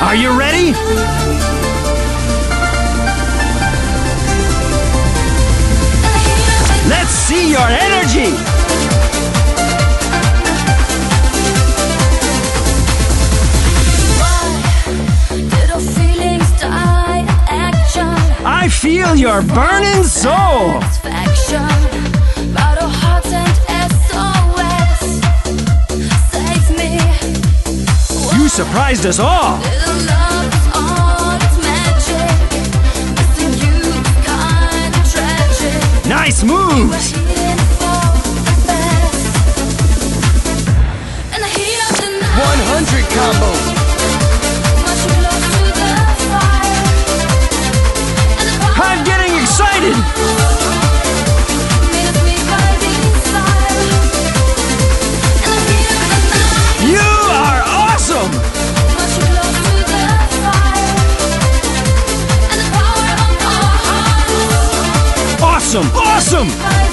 Are you ready? Let's see your energy! I feel your burning soul! You surprised us all! Nice moves! 100 combos! I'm getting excited! You are awesome! Awesome! Awesome!